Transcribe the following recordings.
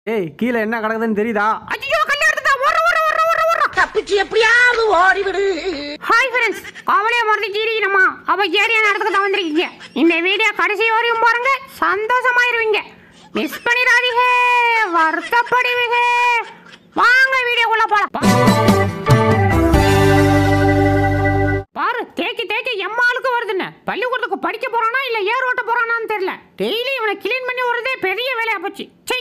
ஏய் கீழே என்ன கிடக்குதுன்னு தெரியுதா? ஐயோ கல்ல எடுத்துடா ஓர தப்பிச்சு எப்படியாவது ஓடி விடு. ஹாய் फ्रेंड्स, அவளே மறந்து கீரினமா அவ ஏரியா நடந்துக்க தான் வந்திருக்கீங்க. இந்த வீடியோ கடைசி வரையும் பாருங்க, சந்தோஷமாயிருவீங்க. மிஸ் பண்ணிராதீங்க, வருத்தப்படுவீங்க. வாங்க வீடியோக்குள்ள போலாம். பாரு தேக்கி தேக்கி எம்மாளுக்கு வருதுன்னு. பள்ளிக்கூடத்துக்கு படிக்க போறானா இல்ல ஏர் ஓட்ட போறானான்னு தெரியல. டெய்லி இவனை கிளீன் பண்ணி வரதே பெரிய வேலையா போச்சு.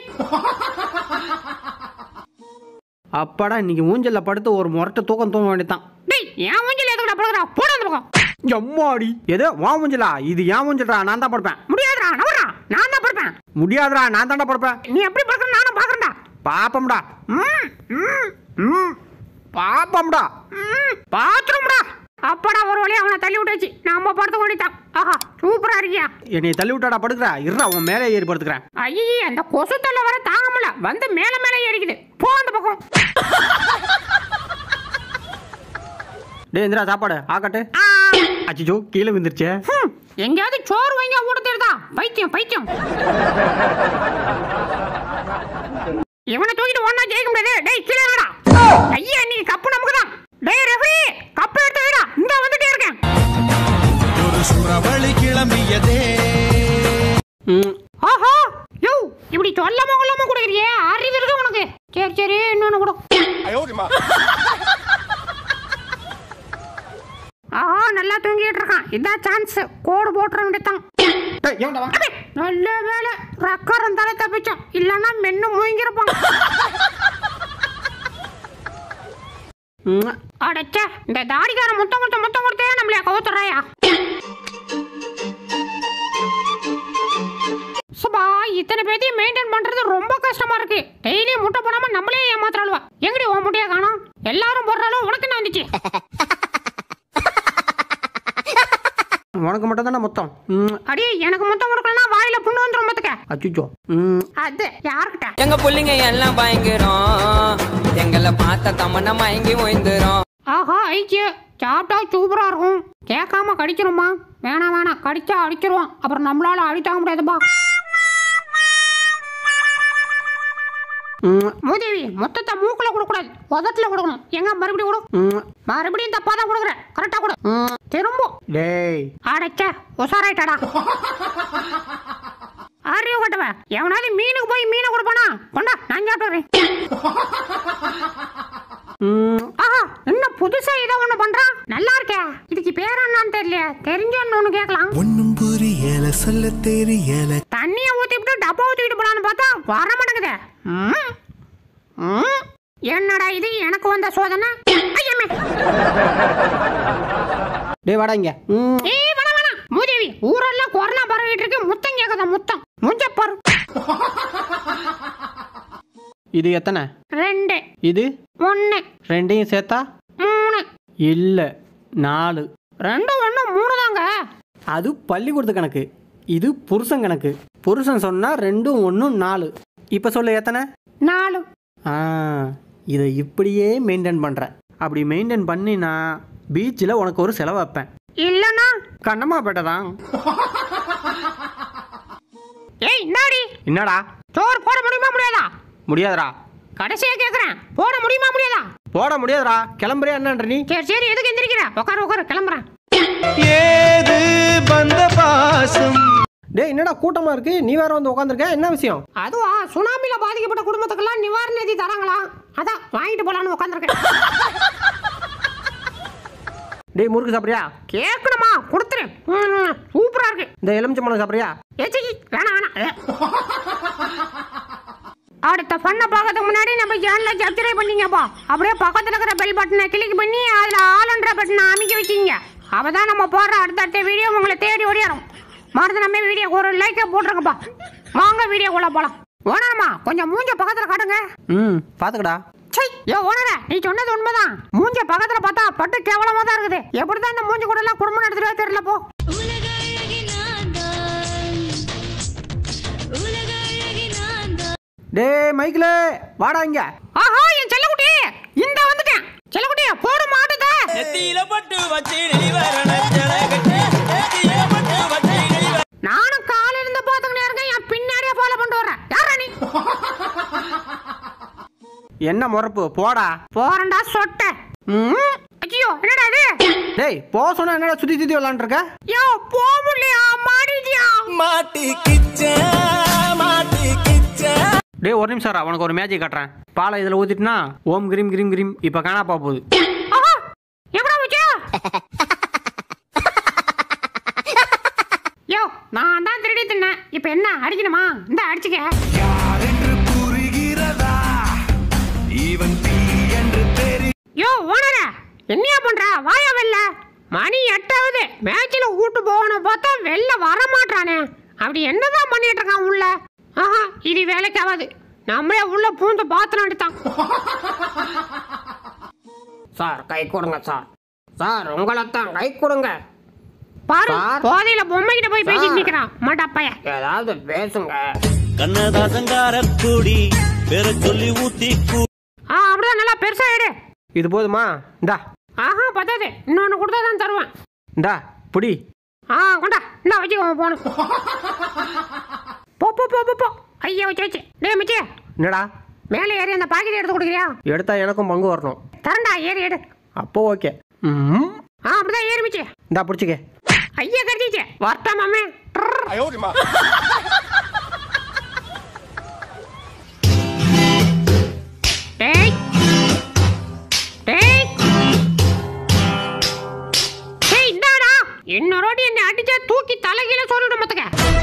அப்பாடா இன்னைக்கு மூஞ்சல்ல படுத்து ஒரு முரட்ட தூக்கம் தூங்க வேண்டியதான். டேய் ஏன் மூஞ்சல எதுக்குடா படுறா? போடா அந்த பக்கம். எம்மாடி எது வா மூஞ்சலா? இது ஏன் மூஞ்சல்டா? நான் தான் படுப்பேன். முடியாதுடா நவரா, நான் தான் படுப்பேன். முடியாதுடா, நான் தான்டா படுப்பேன். நீ எப்படி படுற நானும் பாக்குறேன்டா. பாப்பம்டா. பாப்பம்டா. பாத்ரூம்டா. அப்படா ஒரு வழியா அவனை தள்ளி விட்டுச்சு. நாம படுத்து கொண்டிட்டான். ஆஹா சூப்பரா இருக்கியா? என்னை தள்ளி விட்டாடா படுக்கிறா? இருடா உன் மேலே ஏறி படுத்துக்கிறேன். ஐயே அந்த கொசு தொல்லை வர தாங்க முடியல. வந்து மேல மேல ஏறிக்குது. போ அந்த பக்கம். டேய் இந்திரா சாப்பாடு ஆக்கட்டு. அச்சோ கீழே விழுந்துருச்சே. எங்கயாவது சோறு வாங்கி ஊடுதேடா. பைத்தியம் பைத்தியம். இவனை தூக்கிட்டு ஒண்ணா ஜெயிக்க முடியாது. டேய் கீழே வாடா. ஐயா நீ கப்பு நமக்கு தான். டேய் ரெஃபரி கப்பு எடுத்து வைடா. இந்த வந்துட்டே இருக்கேன். ஒரு சூறாவளி கிளம்பியதே. ஆஹா யோ இப்படி சொல்லாம கொள்ளாம குடுக்குறியே, அறிவு இருக்கு உனக்கு. சரி சரி இன்னொன்னு கொடு. ஆஹா நல்லா தூங்கிட்டு இருக்கான். இதான் சான்ஸ். கோடு போட்டுற வேண்டியதான். நல்ல வேலை ரக்கரம் தலை தப்பிச்சோம், இல்லன்னா மென்னு மூங்கிருப்பான். அடச்சே இந்த தாடிக்கார முத்தம் கொடுத்தே நம்மளே கவுத்துறாயா? சுபா இத்தனை பேத்தையும் மெயின்டைன் பண்றது ரொம்ப கஷ்டமா இருக்கு. டெய்லி முட்டை போடாம நம்மளே ஏமாத்துறாளுவா. எங்கடி உன் முட்டையா காணோம்? எல்லாரும் போடுறாலும் உனக்கு என்ன வந்துச்சு? உனக்கு மட்டும் தானே மொத்தம். அடி எனக்கு மொத்தம் கொடுக்கலன்னா வாயில புண்ணு வந்துரும் மொத்தக்க. அச்சுச்சோ அது யார்கிட்ட? எங்க புள்ளிங்க எல்லாம் பயங்கரம், எங்களை பார்த்த தமன்னா மயங்கி ஓய்ந்துரும். ஆஹா ஐக்கிய சாப்பிட்டா சூப்பரா இருக்கும். கேட்காம கடிச்சிருமா? வேணாம் கடிச்சா அடிச்சிருவான். அப்புறம் நம்மளால அடித்தாங்க முடியாதுப்பா. மூதேவி மொத்தத்தை மூக்குல கொடுக்கூடாது, உதட்டுல கொடுக்கணும். எங்க மறுபடியும் கொடு. மறுபடியும் தப்பா தான் கொடுக்குறேன். கரெக்டா கொடு. திரும்ப டேய் அடைச்சா உசாராயிட்டாடா. அறிவு கட்டுவேன். எவனாவது மீனுக்கு போய் மீனை கொடுப்பானா? கொண்டா நான் சாப்பிட்டுறேன். ஆஹா இன்னும் புதுசா ஏதோ ஒண்ணு பண்றான். நல்லா இருக்கே. இதுக்கு பேர் என்னன்னு தெரியல. தெரிஞ்சோன்னு ஒண்ணு கேட்கலாம். ஒண்ணும் புரியல சொல்ல தெரியல. தண்ணிய ஊத்திட்டு டப்பா ஊத்திட்டு போலான்னு பார்த்தா வர மாட்டேங்குதே. என்னடா இது எனக்கு வந்த சோதனை? டேய் வாடா இங்க. ஏய் வேணா மூதேவி ஊரெல்லாம் கொரோனா பரவிட்டு இருக்கு. முத்தம் கேக்குதா? முத்தம் முஞ்சப்பாரு. இது எத்தனை? 2. இது 1. ரெண்டையும் சேர்த்தா 3. இல்ல 4. 2 1 3 தாங்க. அது பள்ளிக்கூடத்து கணக்கு, இது புருஷன் கணக்கு. புருஷன் சொன்னா 2 1 4. இப்ப சொல்ல எத்தனை? 4. இதை இப்படியே மெயின்டைன் பண்ற. அப்படி மெயின்டைன் பண்ணினா பீச்சில் உனக்கு ஒரு செலவு வைப்பேன். இல்லனா கண்ணம்மா பேட்டதான். ஏய் என்னடி? என்னடா? சோறு போட முடியுமா முடியாதா? முடியாதுடா. கடைசியா கேக்குறேன், போட முடியுமா முடியாதா? போட முடியாதுடா. கிளம்புறியா என்னன்ற நீ? சரி எதுக்கு எந்திரிக்கிற? உட்காரு கிளம்புறேன். ஏது பந்த பாசம். டேய் என்னடா கூட்டமா இருக்கு? நீ வேற வந்து உட்காந்துருக்க, என்ன விஷயம்? அதுவா சுனாமில பாதிக்கப்பட்ட குடும்பத்துக்கெல்லாம் நிவாரண நிதி தராங்களா, அதான் வாங்கிட்டு போலான்னு உட்காந்துருக்கேன். டேய் முறுக்கு சாப்பிட்றியா? கேட்கணுமா? கொடுத்துரு. சூப்பரா இருக்கு. இந்த எலுமிச்சம்பழம் சாப்பிட்றியா? ஏச்சி வேணாம். அடுத்த பண்ண பார்க்கறதுக்கு முன்னாடி நம்ம சேனலை சப்ஸ்கிரைப் பண்ணிங்கப்பா. அப்படியே பக்கத்தில் இருக்கிற பெல் பட்டனை கிளிக் பண்ணி அதில் ஆல்ன்ற பட்டனை அமைக்க வச்சிங்க. அப்பதான் நம்ம போடுற அடுத்த வீடியோ உங்களை தேடி ஓடிடும். மறந்து நம்ம வீடியோ ஒரு லைக்கை போட்டுருங்கப்பா. வாங்க வீடியோக்குள்ள போலாம். ஓனரம்மா கொஞ்சம் மூஞ்ச பக்கத்தில் காட்டுங்க. பாத்துக்கடா. ஏ ஓனர நீ சொன்னது உண்மைதான். மூஞ்ச பக்கத்தில் பார்த்தா பட்டு கேவலமா தான் இருக்குது. எப்படிதான் இந்த மூஞ்சி கூட எல்லாம் குடும்பம் நடத்துறதே தெரியல போ. டேய் மைக்கிலே வாடா இங்க. ஆஹா என் செல்லக்குட்டி இந்த வந்துட்டேன். செல்லக்குட்டி போடு மாட்டதா. நெத்தியில பட்டு வச்சி நிலிவரண ஜலகட்டி. நெத்தியில பட்டு வச்சி நிலிவரண. நானும் காலையில இருந்து பாத்துக்கிட்டே இருக்கேன். என் பின்னாடியே ஃபாலோ பண்ணிட்டு வரேன். யாரா நீ? என்ன முறப்பு போடா. போறேன்டா சொட்ட. ஐயோ என்னடா இது? டேய் போ சொன்னா என்னடா சுத்தி சுத்தி விளாண்டுருக்க? யோ போ முடியா மாட்டிட்டியா? டேய் ஒரு நிமிஷம் உனக்கு ஒரு மேஜிக் காட்டுறேன். பாலை இதில் ஊற்றிட்டுனா ஓம் கிரீம் கிரீம் கிரீம் இப்போ காணாப்பா போகுது. எங்கடா வச்சா? யோ நான் தான் திருடி தின்னேன். இப்போ என்ன அடிக்கணுமா? இந்த அடிச்சுக்க. யோ ஓனரா என்னையா பண்ற? வாயா வெளில. மணி 8 மேட்ச்ல கூட்டு போகணும் பார்த்தா வெளில வர மாட்டானே. அப்படி என்னதான் பண்ணிட்டு இருக்கான் உள்ள? ஆஹா இது வேலைக்கு ஆகாது. நம்மளே உள்ள பூந்து பாத்திரம் தான். சார் கை கொடுங்க சார். சார் உங்களைத்தான் கை கொடுங்க. பாரு போதையில பொம்மை கிட்ட போய் பேசிட்டு நிக்கிறான் மாட்டாப்பைய. ஏதாவது பேசுங்க. கண்ணதாசங்கார கூடி பேர சொல்லி ஊத்தி அப்படிதான் நல்லா பெருசா எடு. இது போதுமா? இந்தா. ஆஹா பத்தாது. இன்னொன்னு கொடுத்தா தான் தருவேன். இந்தா புடி. கொண்டா இந்தா வச்சுக்கோ போன. போ போ போ போ போ. ஐயா வச்சு டேய் மச்சி. என்னடா? மேலே ஏறி அந்த பாக்கெட் எடுத்து கொடுக்குறியா? எடுத்தா எனக்கும் பங்கு வரணும். தரண்டா ஏறி எடு. அப்போ ஓகே. அப்படிதான் ஏறி மச்சி. இந்தா பிடிச்சிக்க. ஐயா கடிச்சிச்சு வரட்டா மாமே. டேய் டேய் டேய் இந்தாடா. இன்னொரு என்ன அடிச்சா தூக்கி தலைகீழ சொல்லிடும் மத்தக்க.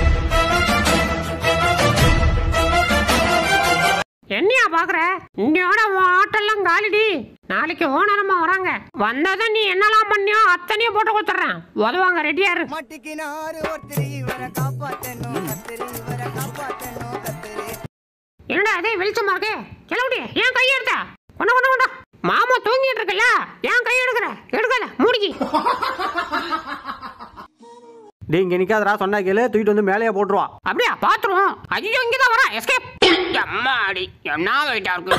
என்னையா பாக்குற? இன்னையோட ஆட்டெல்லாம் காலிடி. நாளைக்கு ஓனரமா வராங்க. வந்தாதான் நீ என்னெல்லாம் பண்ணியோ அத்தனையும் போட்டு கொடுத்துறேன். உதவாங்க ரெடியா இரு. என்னடா அதே வெளிச்சமா இருக்கு? கிளவுடி ஏன் கை எடுத்த? கொண்ட கொண்ட கொண்ட. மாமா தூங்கிட்டு இருக்கல ஏன் கை எடுக்கிற? எடுக்கல மூடிக்கி. டேய் இங்க நிக்காதடா. சொன்னா கேளு. தூக்கிட்டு வந்து மேலேயே போட்டுருவா. அப்படியா பாத்துருவோம். ஐயோ இங்கதான் வரா. எஸ்கேப். அம்மாடி என்ன வெயிட்டா இருக்கு.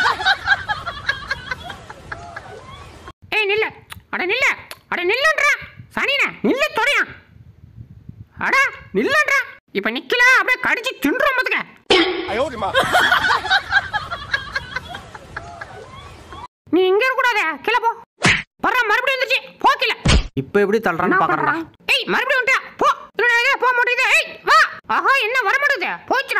ஏய் நில்ல. அட நில்ல. அட நில்லுன்றா. சனினே நில்ல தொடையா. அட நில்லுன்றா. இப்ப நிக்கல அப்படியே கடிச்சு தின்றோம் மதுக்க. நீ இங்க இருக்க கூடாதே. கீழ போ. வர்ற மறுபடியும் வந்துச்சு. போ கீழ. இப்போ எப்படி தள்ளுறான்னு பாக்குறேன்டா. ஏய் மறுபடியும் வந்துட்டா. போ. இல்லடா போ மாட்டேங்குது. ஏய் வா. ஆஹா என்ன வர மாட்டேங்குது. போச்சுடா.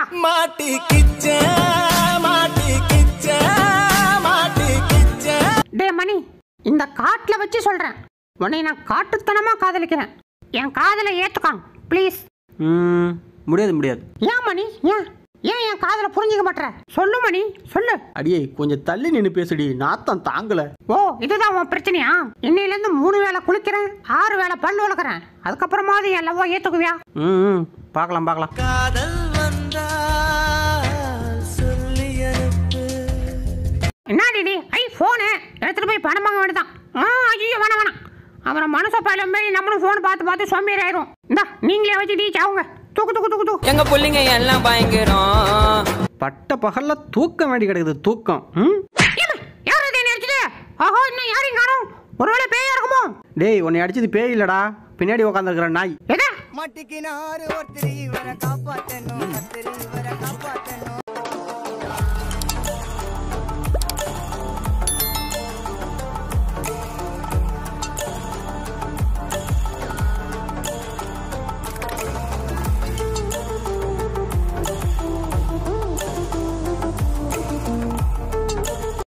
டேய் மணி இந்த காட்டுல வச்சு சொல்றேன். உன்னை நான் காட்டுத்தனமா காதலிக்கிறேன். என் காதலை ஏத்துக்கான் ப்ளீஸ். முடியாது முடியாது. ஏன் மணி ஏன் ஏன் என் காதலை புரிஞ்சுக்க மாட்டேற? சொல்லு மணி சொல்லு. அடியே கொஞ்சம் தள்ளி நின்னு பேசுடி. நாத்தம் தாங்கல. ஓ இதுதான் உன் பிரச்சனையா? இன்னையில இருந்து 3 வேளை குளிக்கிறேன், 6 வேளை பல்லு வளர்க்குறேன். அதுக்கப்புறமாவது என் லவ்வா ஏத்துக்குவியா? பார்க்கலாம் பார்க்கலாம். காதல் வந்தா சொல்லி அனுப்பு. என்னடி ஐ போனு எடுத்துட்டு போய் பணம் வாங்க வேண்டியதான். ஐயோ வேணாம் வேணாம். அப்புறம் மனச பயில மாரி நம்மளும் போன் பார்த்து பார்த்து சோம்பேறி ஆயிரும். இந்தா நீங்களே வச்சு டீ சாவுங்க. தூக்கு தூக்கு தூக்கு தூக்கு. எங்க புள்ளிங்க எல்லாம் பயங்கரம். பட்ட பகல்ல தூக்கம் வேண்டி கிடக்குது. தூக்கம். யார் அதை அடிச்சது? ஆஹோ இன்னும் யாரையும் காணோம். ஒருவேளை பேயா இருக்குமோ? டேய் உன்னை அடிச்சது பேய் இல்லடா. பின்னாடி உட்காந்துருக்கிற நாய். எதா மட்டிக்கினாரு ஒருத்தரி வர காப்பாத்தணும்.